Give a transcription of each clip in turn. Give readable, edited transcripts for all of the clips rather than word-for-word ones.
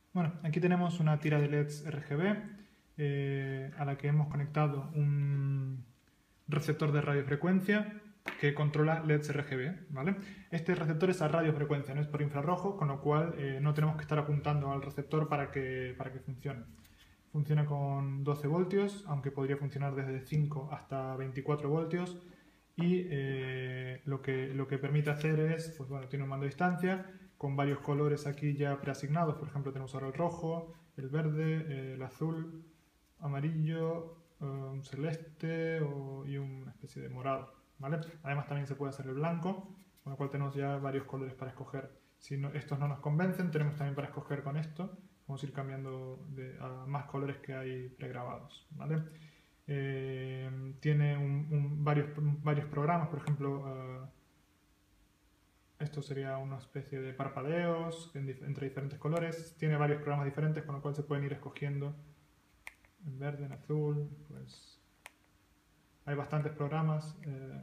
Bueno, aquí tenemos una tira de LEDs RGB a la que hemos conectado un receptor de radiofrecuencia que controla LEDs RGB, ¿vale? Este receptor es a radiofrecuencia, no es por infrarrojo, con lo cual no tenemos que estar apuntando al receptor para que funcione. Funciona con 12 voltios, aunque podría funcionar desde 5 hasta 24 voltios. Y lo que permite hacer es, pues bueno, tiene un mando a distancia con varios colores aquí ya preasignados. Por ejemplo, tenemos ahora el rojo, el verde, el azul, amarillo, un celeste y una especie de morado, ¿vale? Además también se puede hacer el blanco, con lo cual tenemos ya varios colores para escoger. Si estos no nos convencen, tenemos también para escoger con esto. Vamos a ir cambiando a más colores que hay pregrabados, ¿vale? Tiene varios programas, por ejemplo, esto sería una especie de parpadeos entre diferentes colores. Tiene varios programas diferentes, con lo cual se pueden ir escogiendo en verde, en azul. Pues hay bastantes programas.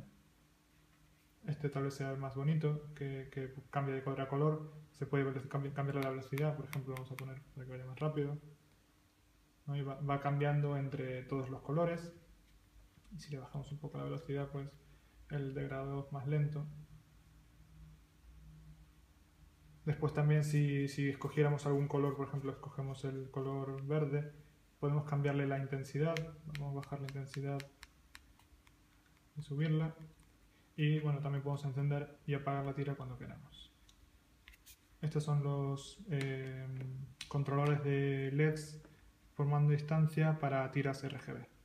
Este tal vez sea el más bonito, que cambia de color a color. Se puede cambiar la velocidad, por ejemplo, vamos a poner para que vaya más rápido. ¿No? Y va cambiando entre todos los colores. Y si le bajamos un poco la velocidad, pues el degradado es más lento. Después también si escogiéramos algún color, por ejemplo, escogemos el color verde, podemos cambiarle la intensidad. Vamos a bajar la intensidad y subirla. Y bueno, también podemos encender y apagar la tira cuando queramos. Estos son los controladores de LEDs por mando a distancia para tiras RGB.